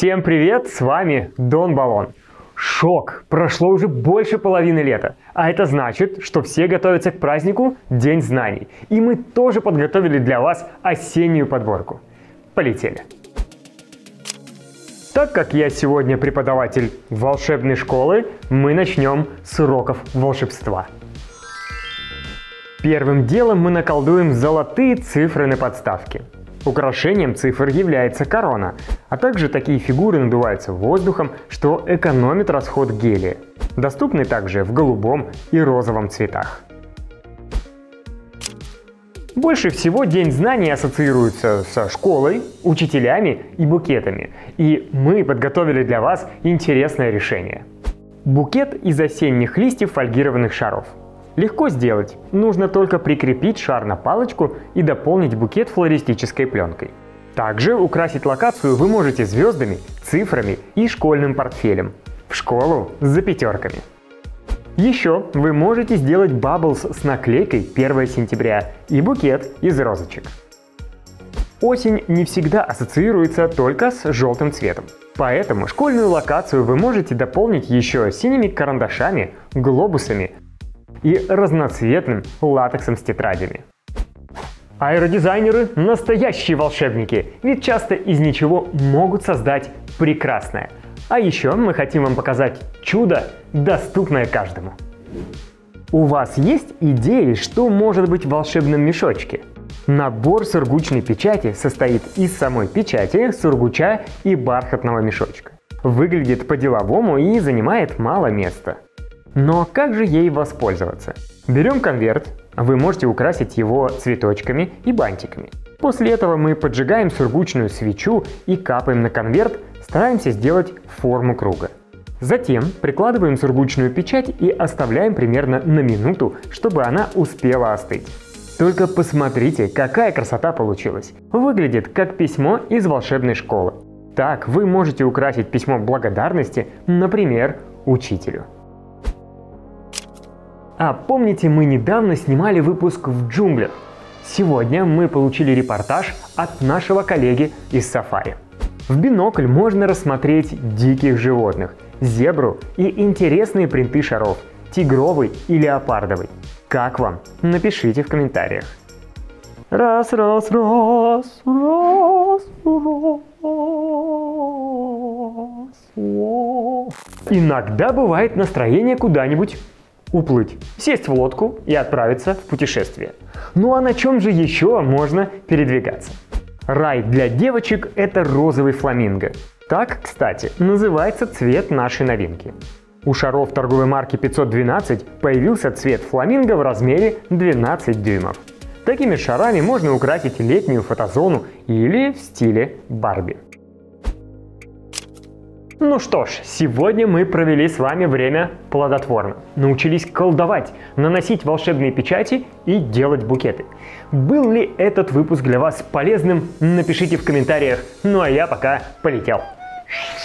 Всем привет, с вами Дон Баллон. Шок! Прошло уже больше половины лета, а это значит, что все готовятся к празднику День знаний. И мы тоже подготовили для вас осеннюю подборку. Полетели! Так как я сегодня преподаватель волшебной школы, мы начнем с уроков волшебства. Первым делом мы наколдуем золотые цифры на подставке. Украшением цифр является корона, а также такие фигуры надуваются воздухом, что экономит расход гелия. Доступны также в голубом и розовом цветах. Больше всего День знаний ассоциируется со школой, учителями и букетами. И мы подготовили для вас интересное решение. Букет из осенних листьев фольгированных шаров. Легко сделать, нужно только прикрепить шар на палочку и дополнить букет флористической пленкой. Также украсить локацию вы можете звездами, цифрами и школьным портфелем. В школу за пятерками. Еще вы можете сделать бабблс с наклейкой 1 сентября и букет из розочек. Осень не всегда ассоциируется только с желтым цветом. Поэтому школьную локацию вы можете дополнить еще синими карандашами, глобусами и разноцветным латексом с тетрадями. Аэродизайнеры – настоящие волшебники, ведь часто из ничего могут создать прекрасное. А еще мы хотим вам показать чудо, доступное каждому. У вас есть идеи, что может быть в волшебном мешочке? Набор сургучной печати состоит из самой печати, сургуча и бархатного мешочка. Выглядит по-деловому и занимает мало места. Но как же ей воспользоваться? Берем конверт, вы можете украсить его цветочками и бантиками. После этого мы поджигаем сургучную свечу и капаем на конверт, стараемся сделать форму круга. Затем прикладываем сургучную печать и оставляем примерно на минуту, чтобы она успела остыть. Только посмотрите, какая красота получилась! Выглядит как письмо из волшебной школы. Так вы можете украсить письмо благодарности, например, учителю. А помните, мы недавно снимали выпуск в джунглях? Сегодня мы получили репортаж от нашего коллеги из сафари. В бинокль можно рассмотреть диких животных, зебру и интересные принты шаров, тигровый и леопардовый. Как вам? Напишите в комментариях. Раз, раз, раз, раз, раз. Иногда бывает настроение куда-нибудь уплыть, сесть в лодку и отправиться в путешествие. Ну а на чем же еще можно передвигаться? Рай для девочек – это розовый фламинго. Так, кстати, называется цвет нашей новинки. У шаров торговой марки 512 появился цвет фламинго в размере 12 дюймов. Такими шарами можно украсить летнюю фотозону или в стиле Барби. Ну что ж, сегодня мы провели с вами время плодотворно. Научились колдовать, наносить волшебные печати и делать букеты. Был ли этот выпуск для вас полезным? Напишите в комментариях. Ну а я пока полетел.